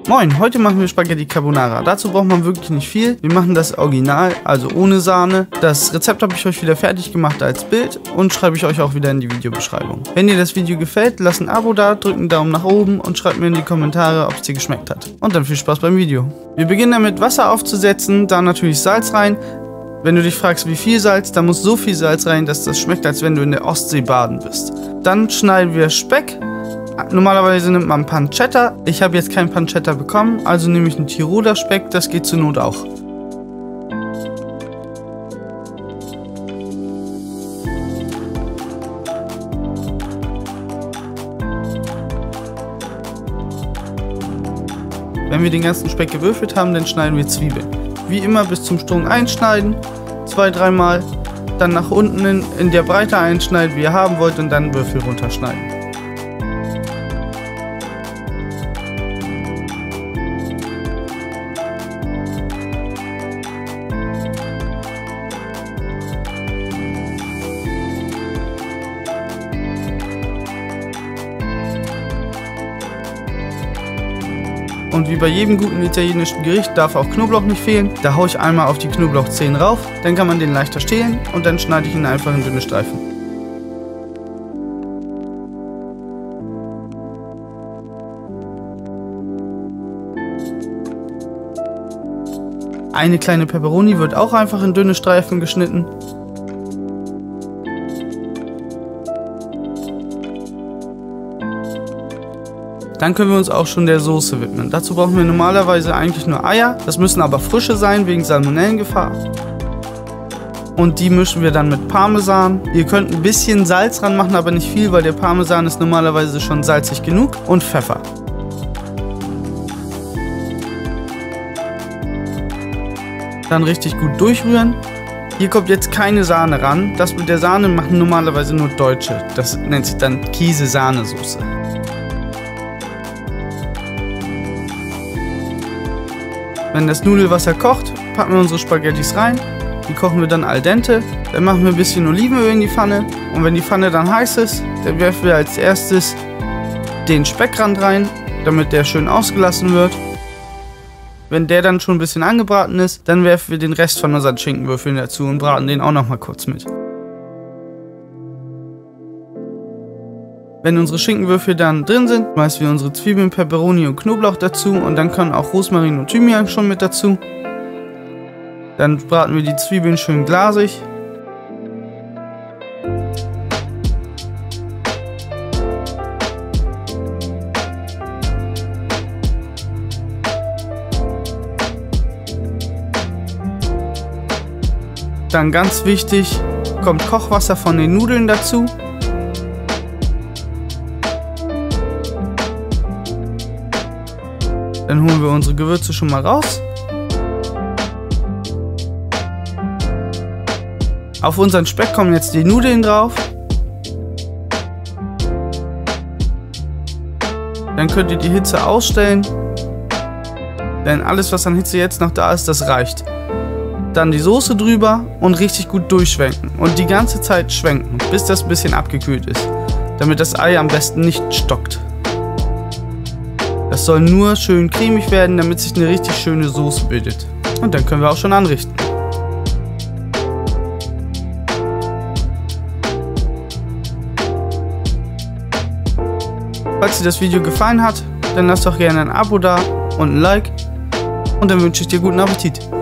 Moin, heute machen wir Spaghetti Carbonara. Dazu braucht man wirklich nicht viel. Wir machen das Original, also ohne Sahne. Das Rezept habe ich euch wieder fertig gemacht als Bild und schreibe ich euch auch wieder in die Videobeschreibung. Wenn dir das Video gefällt, lasst ein Abo da, drückt einen Daumen nach oben und schreibt mir in die Kommentare, ob es dir geschmeckt hat. Und dann viel Spaß beim Video. Wir beginnen damit, Wasser aufzusetzen, da natürlich Salz rein. Wenn du dich fragst, wie viel Salz, da muss so viel Salz rein, dass das schmeckt, als wenn du in der Ostsee baden bist. Dann schneiden wir Speck. Normalerweise nimmt man Pancetta. Ich habe jetzt kein Pancetta bekommen, also nehme ich einen Tiroler Speck, das geht zur Not auch. Wenn wir den ganzen Speck gewürfelt haben, dann schneiden wir Zwiebeln. Wie immer bis zum Strunk einschneiden, 2-3 Mal, dann nach unten in der Breite einschneiden, wie ihr haben wollt, und dann Würfel runterschneiden. Und wie bei jedem guten italienischen Gericht darf auch Knoblauch nicht fehlen. Da haue ich einmal auf die Knoblauchzehen rauf, dann kann man den leichter stehlen und dann schneide ich ihn einfach in dünne Streifen. Eine kleine Peperoni wird auch einfach in dünne Streifen geschnitten. Dann können wir uns auch schon der Soße widmen. Dazu brauchen wir normalerweise eigentlich nur Eier. Das müssen aber frische sein, wegen Salmonellengefahr. Und die mischen wir dann mit Parmesan. Ihr könnt ein bisschen Salz dran machen, aber nicht viel, weil der Parmesan ist normalerweise schon salzig genug. Und Pfeffer. Dann richtig gut durchrühren. Hier kommt jetzt keine Sahne ran. Das mit der Sahne machen normalerweise nur Deutsche. Das nennt sich dann Käse-Sahnesoße. Wenn das Nudelwasser kocht, packen wir unsere Spaghettis rein. Die kochen wir dann al dente. Dann machen wir ein bisschen Olivenöl in die Pfanne. Und wenn die Pfanne dann heiß ist, dann werfen wir als erstes den Speckrand rein, damit der schön ausgelassen wird. Wenn der dann schon ein bisschen angebraten ist, dann werfen wir den Rest von unseren Schinkenwürfeln dazu und braten den auch noch mal kurz mit. Wenn unsere Schinkenwürfel dann drin sind, schmeißen wir unsere Zwiebeln, Peperoni und Knoblauch dazu und dann können auch Rosmarin und Thymian schon mit dazu. Dann braten wir die Zwiebeln schön glasig. Dann ganz wichtig, kommt Kochwasser von den Nudeln dazu. Dann holen wir unsere Gewürze schon mal raus. Auf unseren Speck kommen jetzt die Nudeln drauf. Dann könnt ihr die Hitze ausstellen. Denn alles, was an Hitze jetzt noch da ist, das reicht. Dann die Soße drüber und richtig gut durchschwenken. Und die ganze Zeit schwenken, bis das ein bisschen abgekühlt ist. Damit das Ei am besten nicht stockt. Das soll nur schön cremig werden, damit sich eine richtig schöne Soße bildet. Und dann können wir auch schon anrichten. Falls dir das Video gefallen hat, dann lass doch gerne ein Abo da und ein Like. Und dann wünsche ich dir guten Appetit.